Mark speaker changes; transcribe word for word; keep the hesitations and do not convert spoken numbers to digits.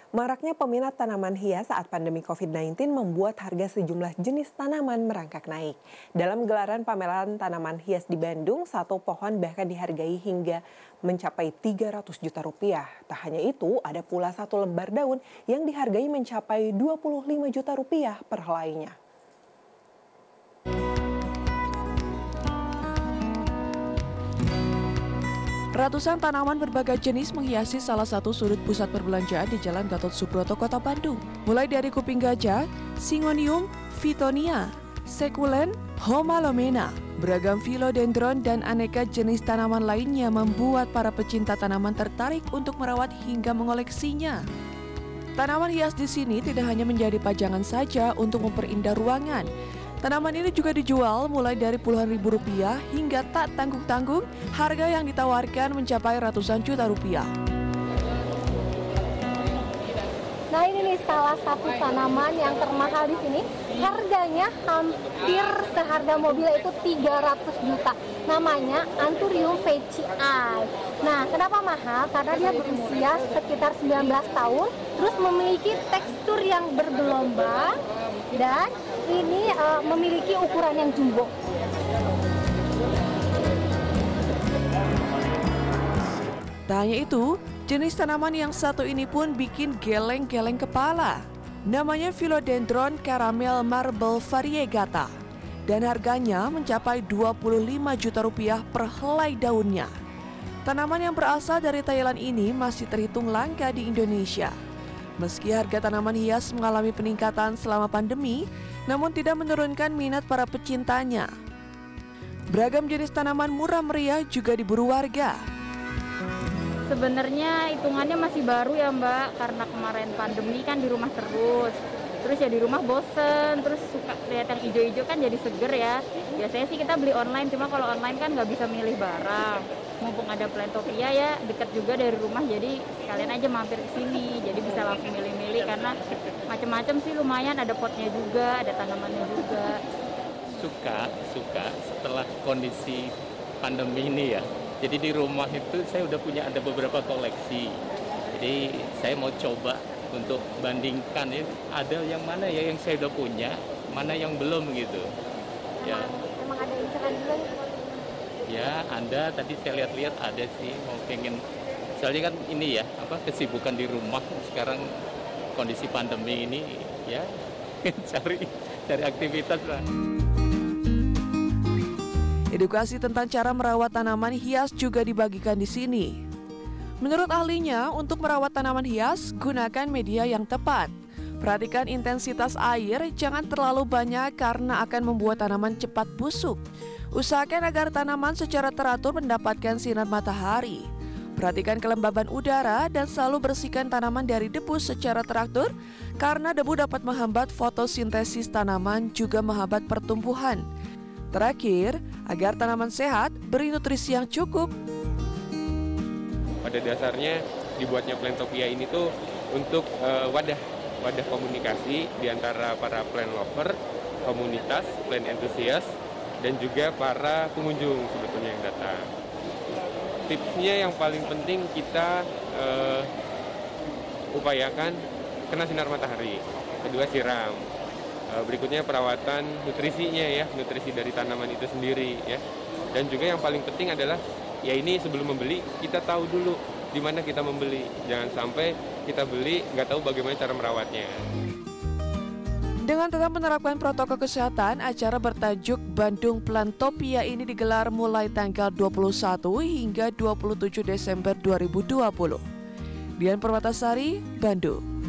Speaker 1: Maraknya peminat tanaman hias saat pandemi covid sembilan belas membuat harga sejumlah jenis tanaman merangkak naik. Dalam gelaran pameran tanaman hias di Bandung, satu pohon bahkan dihargai hingga mencapai tiga ratus juta rupiah. Tak hanya itu, ada pula satu lembar daun yang dihargai mencapai dua puluh lima juta rupiah per helainya.
Speaker 2: Ratusan tanaman berbagai jenis menghiasi salah satu sudut pusat perbelanjaan di Jalan Gatot Subroto, Kota Bandung. Mulai dari kuping gajah, Syngonium, Fittonia, Sekulen, Homalomena, beragam philodendron dan aneka jenis tanaman lainnya membuat para pecinta tanaman tertarik untuk merawat hingga mengoleksinya. Tanaman hias di sini tidak hanya menjadi pajangan saja untuk memperindah ruangan. Tanaman ini juga dijual mulai dari puluhan ribu rupiah hingga tak tanggung-tanggung, harga yang ditawarkan mencapai ratusan juta rupiah.
Speaker 3: Nah, ini nih salah satu tanaman yang termahal di sini. Harganya hampir seharga mobil itu tiga ratus juta. Namanya Anthurium veitchii. Nah, kenapa mahal? Karena dia berusia sekitar sembilan belas tahun, terus memiliki tekstur yang bergelombang dan ini uh, memiliki ukuran yang jumbo.
Speaker 2: Tak hanya itu, jenis tanaman yang satu ini pun bikin geleng-geleng kepala. Namanya Philodendron Caramel Marble Variegata. Dan harganya mencapai dua puluh lima juta rupiah per helai daunnya. Tanaman yang berasal dari Thailand ini masih terhitung langka di Indonesia. Meski harga tanaman hias mengalami peningkatan selama pandemi, namun tidak menurunkan minat para pecintanya. Beragam jenis tanaman murah meriah juga diburu warga.
Speaker 4: Sebenarnya hitungannya masih baru ya Mbak, karena kemarin pandemi kan di rumah terus. Terus ya di rumah bosen, terus suka lihat yang hijau-hijau kan jadi seger ya. Biasanya sih kita beli online, cuma kalau online kan nggak bisa milih barang. Mumpung ada Plantopia ya, dekat juga dari rumah, jadi sekalian aja mampir ke sini. Jadi bisa langsung milih-milih karena macam-macam sih lumayan, ada potnya juga, ada tanamannya juga.
Speaker 5: Suka, suka setelah kondisi pandemi ini ya. Jadi di rumah itu saya udah punya ada beberapa koleksi. Jadi saya mau coba untuk bandingkan ya, ada yang mana ya yang saya udah punya, mana yang belum gitu. Ya.
Speaker 3: Emang ada inceran juga?
Speaker 5: Ya, Anda tadi saya lihat-lihat ada sih, mau pengen, soalnya kan ini ya, apa kesibukan di rumah sekarang kondisi pandemi ini ya, cari cari aktivitas lah.
Speaker 2: Edukasi tentang cara merawat tanaman hias juga dibagikan di sini. Menurut ahlinya, untuk merawat tanaman hias, gunakan media yang tepat. Perhatikan intensitas air, jangan terlalu banyak karena akan membuat tanaman cepat busuk. Usahakan agar tanaman secara teratur mendapatkan sinar matahari. Perhatikan kelembaban udara dan selalu bersihkan tanaman dari debu secara teratur karena debu dapat menghambat fotosintesis tanaman juga menghambat pertumbuhan. Terakhir, agar tanaman sehat, beri nutrisi yang cukup.
Speaker 6: Pada dasarnya dibuatnya Plantopia ini tuh untuk uh, wadah wadah komunikasi di antara para plant lover, komunitas, plant enthusiast, dan juga para pengunjung sebetulnya yang datang. Tipsnya yang paling penting kita uh, upayakan kena sinar matahari, kedua siram, uh, berikutnya perawatan nutrisinya ya, nutrisi dari tanaman itu sendiri ya, dan juga yang paling penting adalah ya ini sebelum membeli kita tahu dulu di mana kita membeli, jangan sampai kita beli nggak tahu bagaimana cara merawatnya.
Speaker 2: Dengan tetap menerapkan protokol kesehatan, acara bertajuk Bandung Plantopia ini digelar mulai tanggal dua puluh satu hingga dua puluh tujuh Desember dua ribu dua puluh. Dian Permatasari, Bandung.